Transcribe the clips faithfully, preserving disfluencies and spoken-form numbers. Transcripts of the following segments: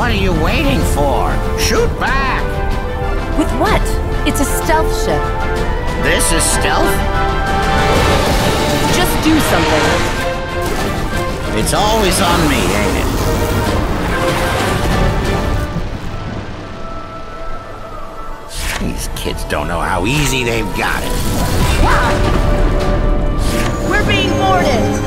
What are you waiting for? Shoot back! With what? It's a stealth ship. This is stealth? Just do something. It's always on me, ain't it? These kids don't know how easy they've got it. We're being boarded!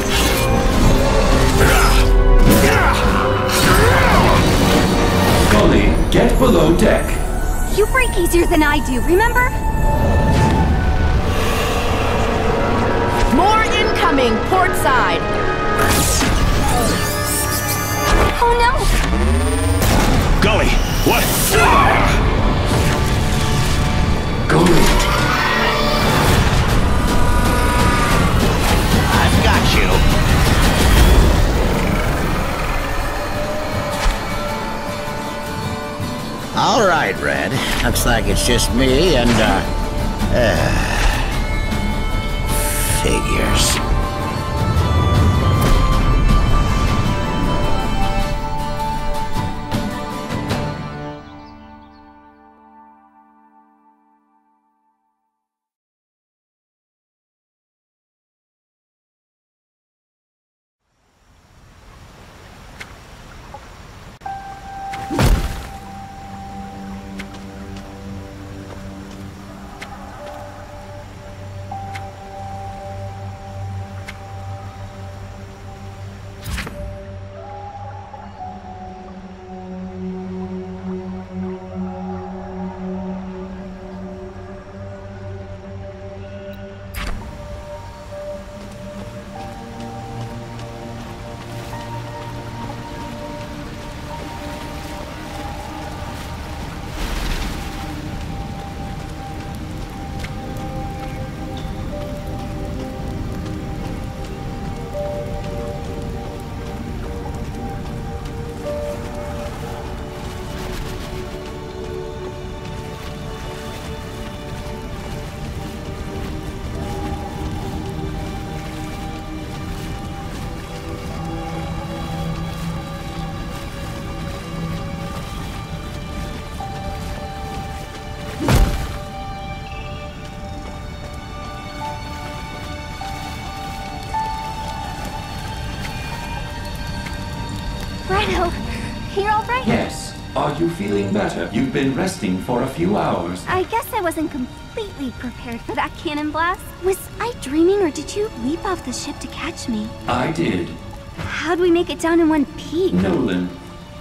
Dali, get below deck. You break easier than I do, remember? More incoming, port side! Oh no! Gully, what? Gully. I've got you. All right, Red. Looks like it's just me and, uh... uh figures. You're all right? Yes. Are you feeling better? You've been resting for a few hours. I guess I wasn't completely prepared for that cannon blast. Was I dreaming, or did you leap off the ship to catch me? I did. How'd we make it down in one piece? Nolan.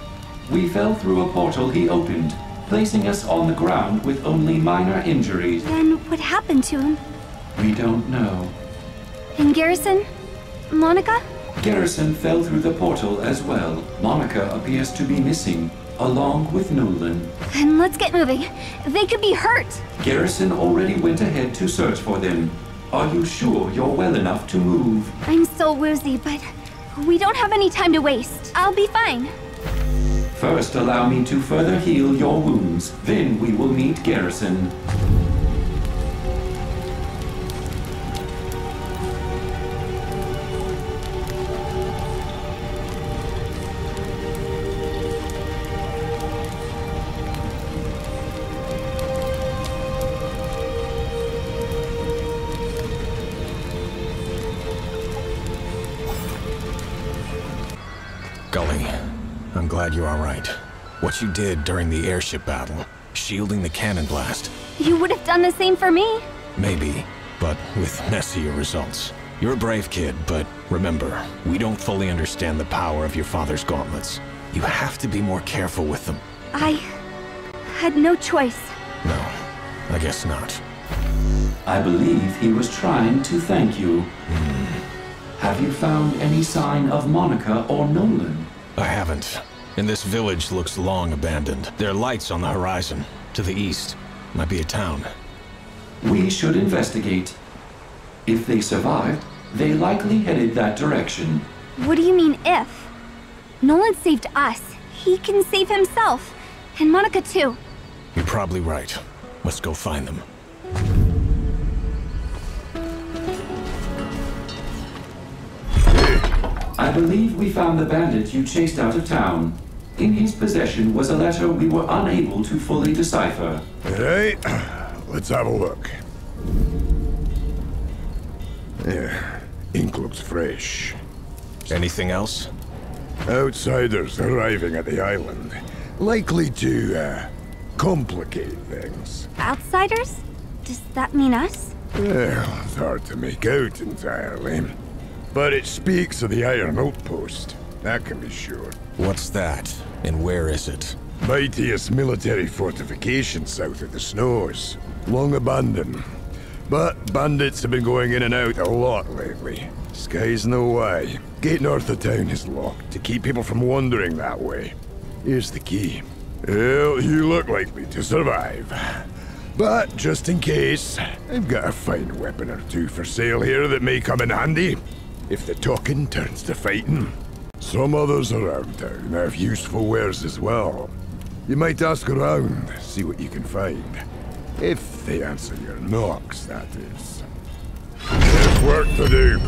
We fell through a portal he opened, placing us on the ground with only minor injuries. Then what happened to him? We don't know. And Garrison? Monica? Garrison fell through the portal as well. Monica appears to be missing, along with Nolan. Then let's get moving. They could be hurt. Garrison already went ahead to search for them. Are you sure you're well enough to move? I'm so woozy, but we don't have any time to waste. I'll be fine. First, allow me to further heal your wounds. Then we will meet Garrison. Gully, I'm glad you're all right. What you did during the airship battle, shielding the cannon blast. You would have done the same for me. Maybe, but with messier results. You're a brave kid, but remember, we don't fully understand the power of your father's gauntlets. You have to be more careful with them. I had no choice. No, I guess not. I believe he was trying to thank you. Hmm. Have you found any sign of Monica or Nolan? I haven't. And this village looks long abandoned. There are lights on the horizon. To the east. Might be a town. We should investigate. If they survived, they likely headed that direction. What do you mean, if? Nolan saved us. He can save himself. And Monica, too. You're probably right. Let's go find them. I believe we found the bandits you chased out of town. In his possession was a letter we were unable to fully decipher. Alright, let's have a look. Yeah, ink looks fresh. Anything else? Outsiders arriving at the island. Likely to, uh, complicate things. Outsiders? Does that mean us? Well, it's hard to make out entirely. But it speaks of the Iron Outpost. That can be sure. What's that? And where is it? Mightiest military fortification south of the snows. Long abandoned. But bandits have been going in and out a lot lately. Sky's no way. Gate north of town is locked to keep people from wandering that way. Here's the key. Well, you look likely to survive. But just in case, I've got a fine weapon or two for sale here that may come in handy. If the talking turns to fighting. Some others around town have useful wares as well. You might ask around, see what you can find. If they answer your knocks, that is. There's work to do.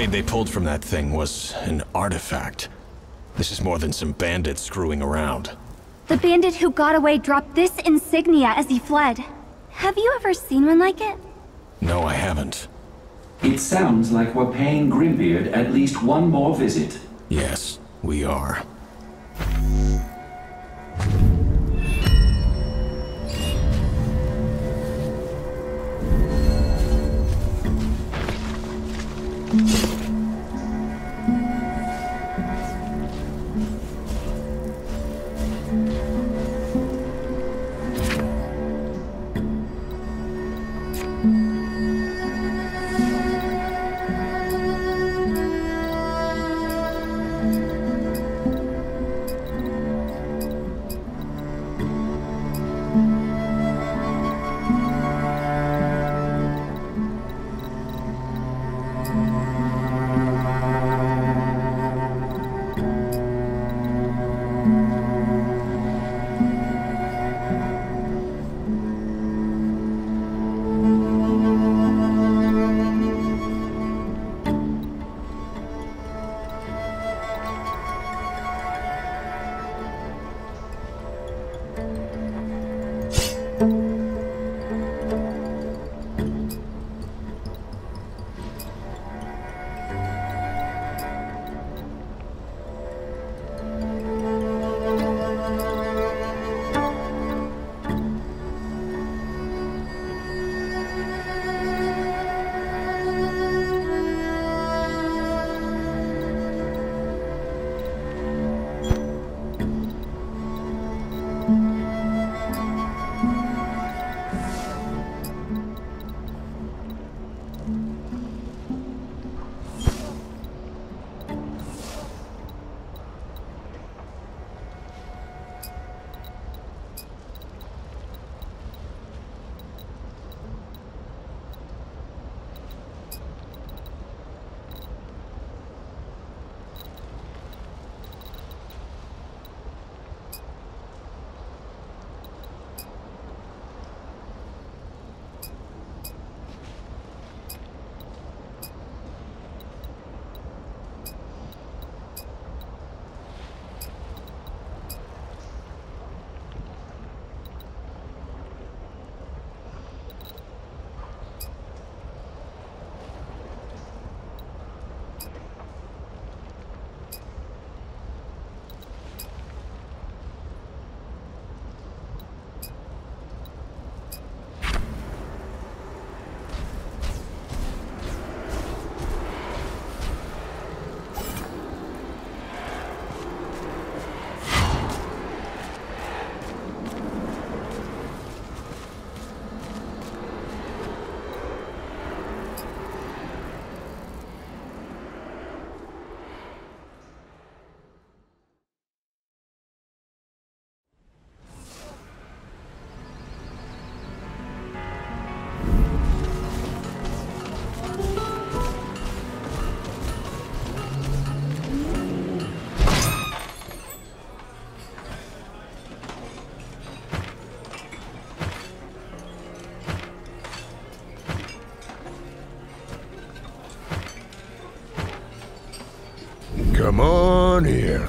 blade they pulled from that thing was an artifact. This is more than some bandits screwing around. The bandit who got away dropped this insignia as he fled. Have you ever seen one like it? No, I haven't. It sounds like we're paying Grimbeard at least one more visit. Yes, we are. Come on in.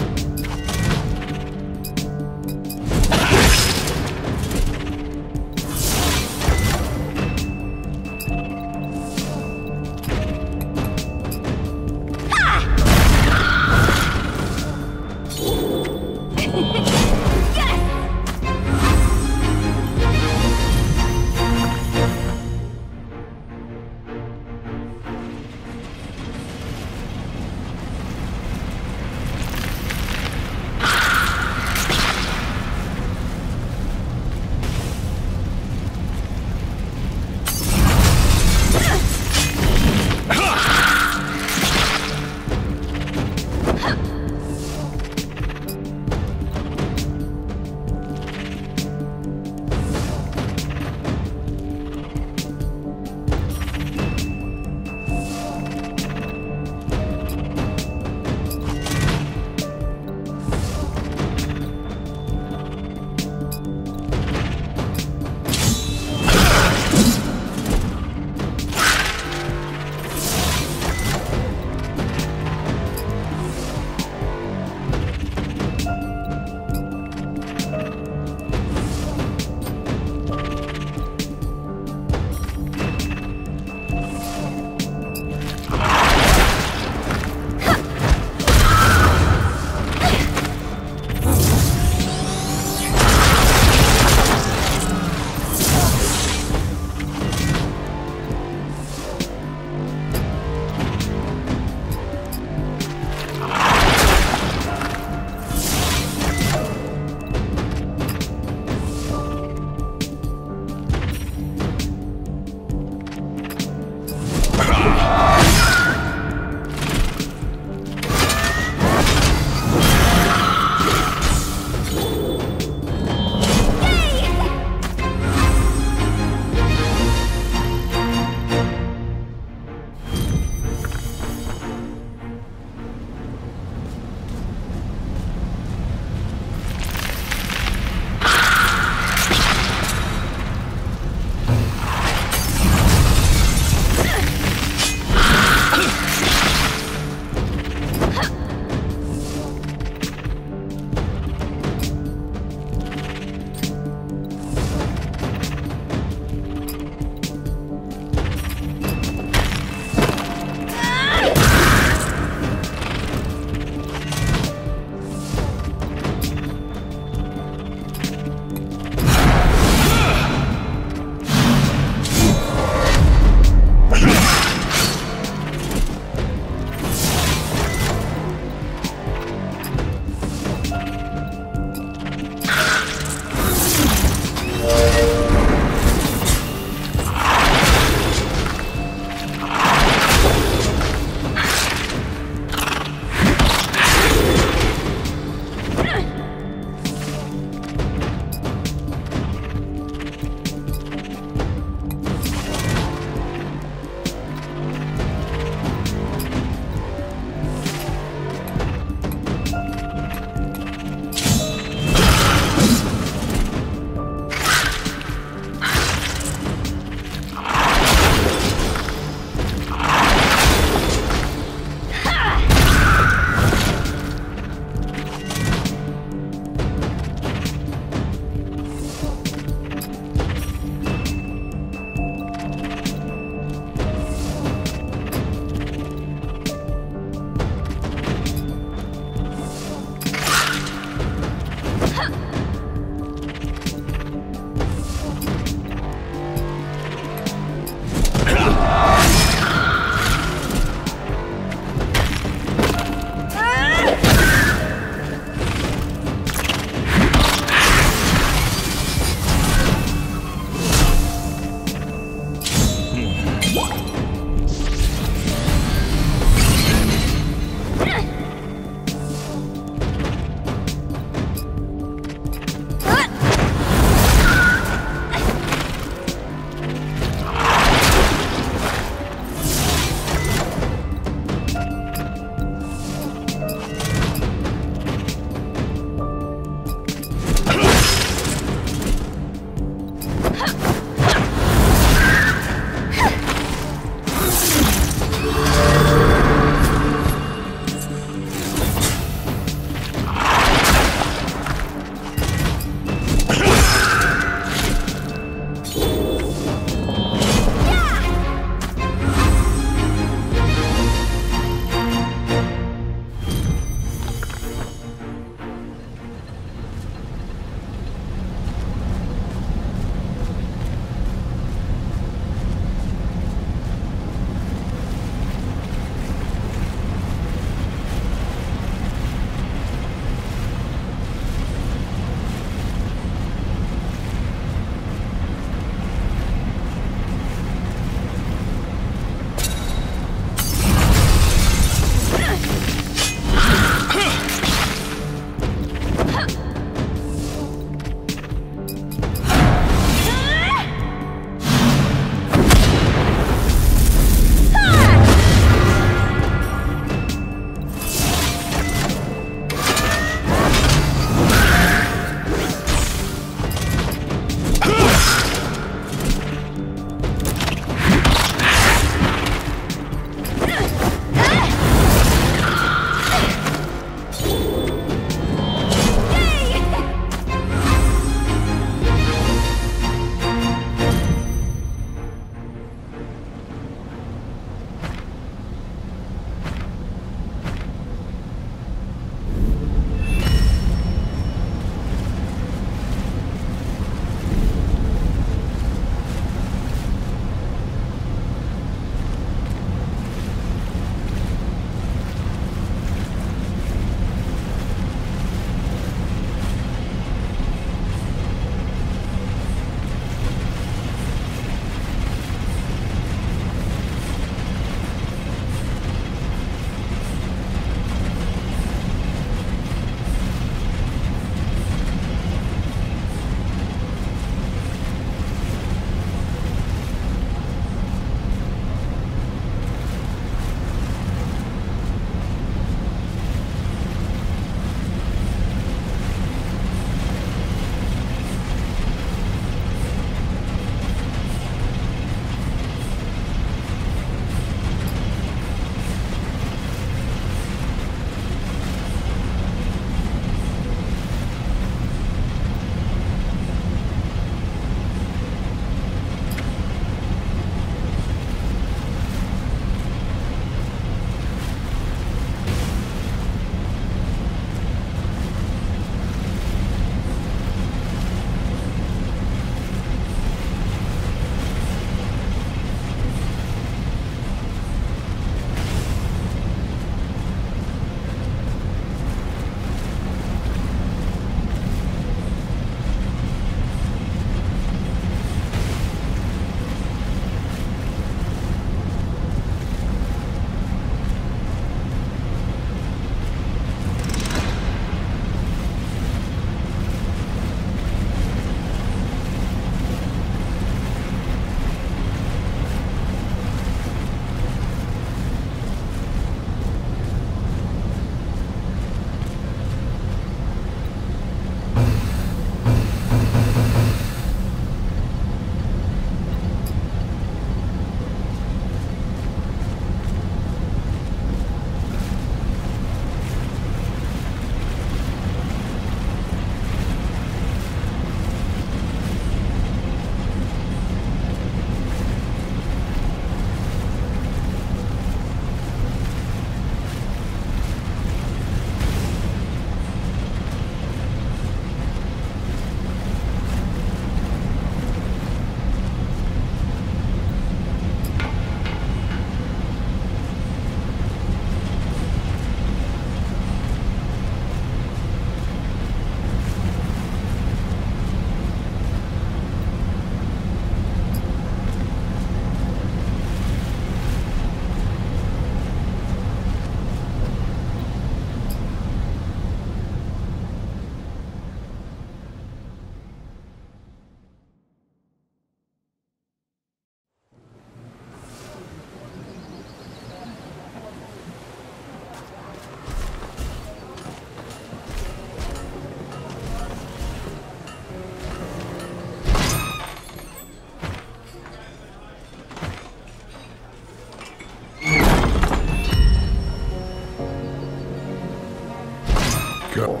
Go.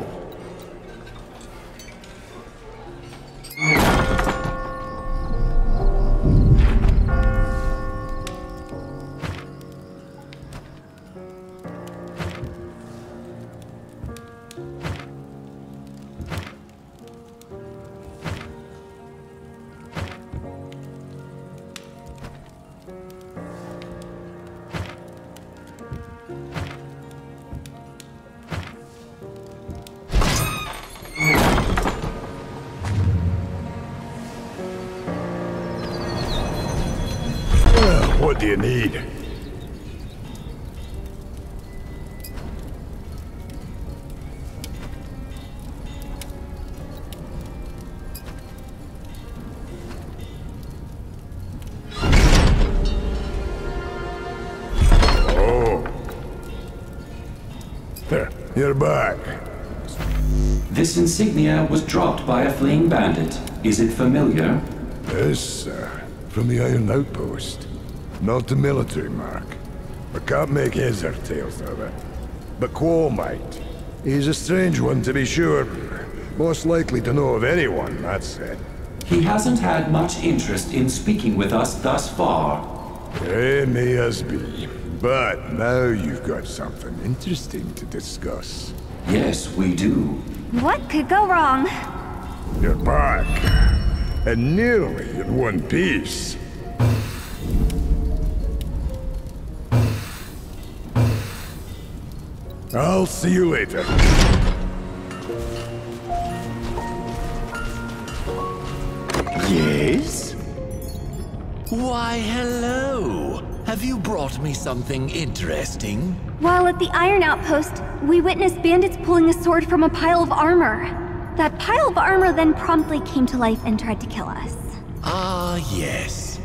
What do you need? Oh. There, you're back. This insignia was dropped by a fleeing bandit. Is it familiar? Yes, sir. From the Iron Outpost. Not a military mark. I can't make heads or tails of it. But Quo might. He's a strange one, to be sure. Most likely to know of anyone, that said. He hasn't had much interest in speaking with us thus far. It may as be. But now you've got something interesting to discuss. Yes, we do. What could go wrong? You're back. And nearly in one piece. I'll see you later. Yes? Why, hello. Have you brought me something interesting? While at the Iron Outpost, we witnessed bandits pulling a sword from a pile of armor. That pile of armor then promptly came to life and tried to kill us. Ah, yes.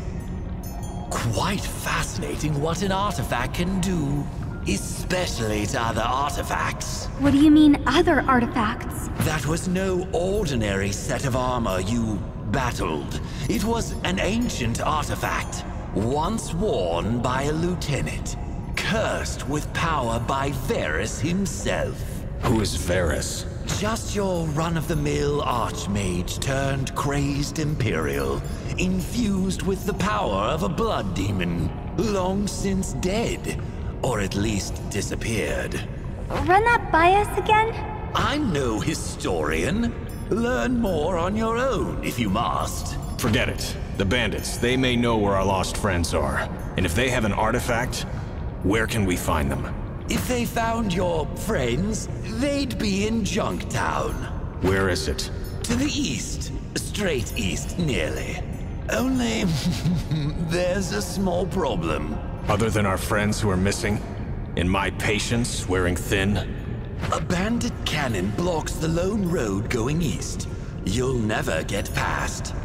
Quite fascinating what an artifact can do. Especially to other artifacts. What do you mean, other artifacts? That was no ordinary set of armor you battled. It was an ancient artifact, once worn by a lieutenant, cursed with power by Varus himself. Who is Varus? Just your run-of-the-mill archmage turned crazed Imperial, infused with the power of a blood demon, long since dead. Or at least disappeared. Run that by us again? I'm no historian. Learn more on your own, if you must. Forget it. The bandits, they may know where our lost friends are. And if they have an artifact, where can we find them? If they found your friends, they'd be in Junktown. Where is it? To the east. Straight east, nearly. Only, there's a small problem. Other than our friends who are missing? And my patience wearing thin? A bandit cannon blocks the lone road going east. You'll never get past.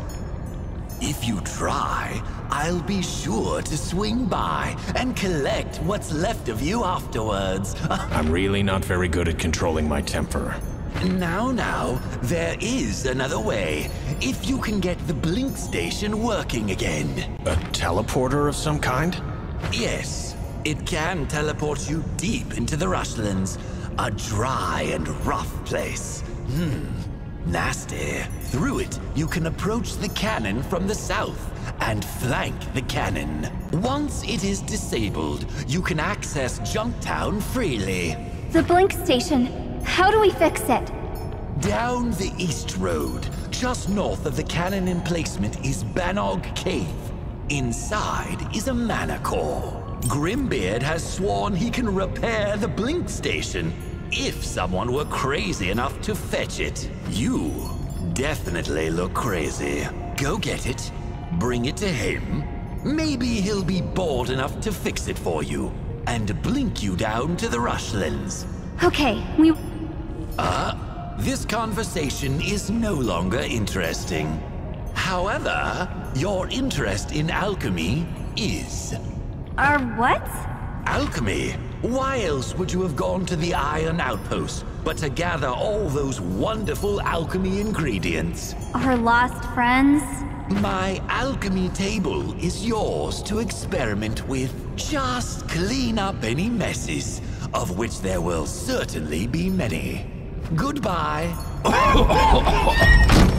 If you try, I'll be sure to swing by and collect what's left of you afterwards. I'm really not very good at controlling my temper. Now, now, there is another way. If you can get the blink station working again. A teleporter of some kind? Yes, it can teleport you deep into the Rushlands. A dry and rough place. Hmm, nasty. Through it, you can approach the cannon from the south and flank the cannon. Once it is disabled, you can access Junktown freely. The blink station. How do we fix it? Down the east road, just north of the cannon emplacement is Banog Cave. Inside is a mana core. Grimbeard has sworn he can repair the blink station if someone were crazy enough to fetch it. You definitely look crazy. Go get it, bring it to him. Maybe he'll be bold enough to fix it for you and blink you down to the Rushlands. Okay, we... Uh, this conversation is no longer interesting. However, your interest in alchemy is. Our what? Alchemy? Why else would you have gone to the Iron Outpost but to gather all those wonderful alchemy ingredients? Our lost friends? My alchemy table is yours to experiment with. Just clean up any messes, of which there will certainly be many. Goodbye.